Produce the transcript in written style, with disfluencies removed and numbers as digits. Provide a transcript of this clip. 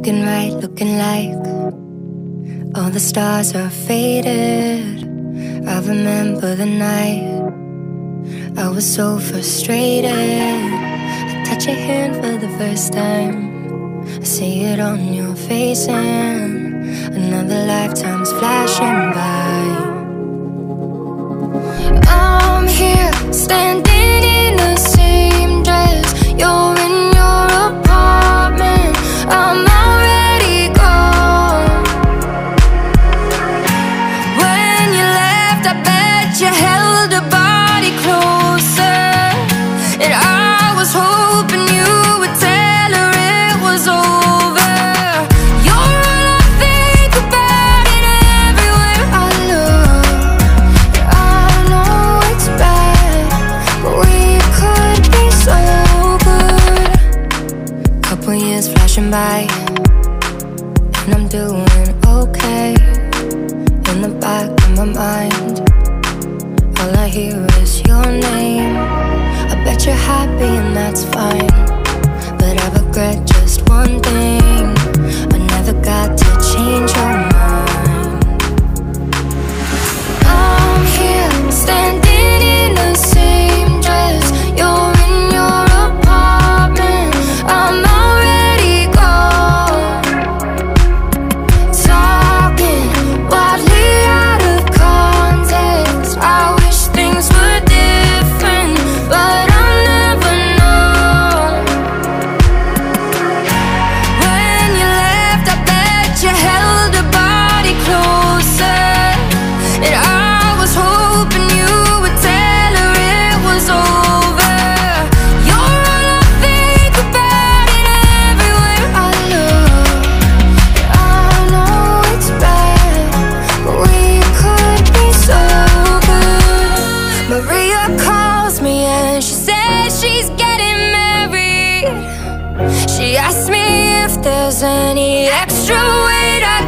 looking right, looking like all the stars are faded. I remember the night I was so frustrated. I touch your hand for the first time. I see it on your face and another lifetime's flashing by. I'm here, standing in the same dress. You're in your apartment, I'm already gone. When you left, I bet you held a body closer, and I was hoping you would tell her it was over. You're all I think about, and everywhere I look. I know it's bad, but we could be so good. Couple years flashing by, and I'm doing okay. In the back of my mind, all I hear is your name. I bet you're happy and that's fine, but I regret just one thing: I never got to change your mind. I'm here, standing in the same dress. You're in your apartment, I'm already gone. Talking wildly out of context. I wish things were different, but I'll never know. When you left, I bet you held a body closer, and I was hoping you would tell her it was over. You're all I think about, and everywhere I look. I know it's bad, but we could be so good. Maria calls me and she says she's getting married. She asked me if there's any extra weight I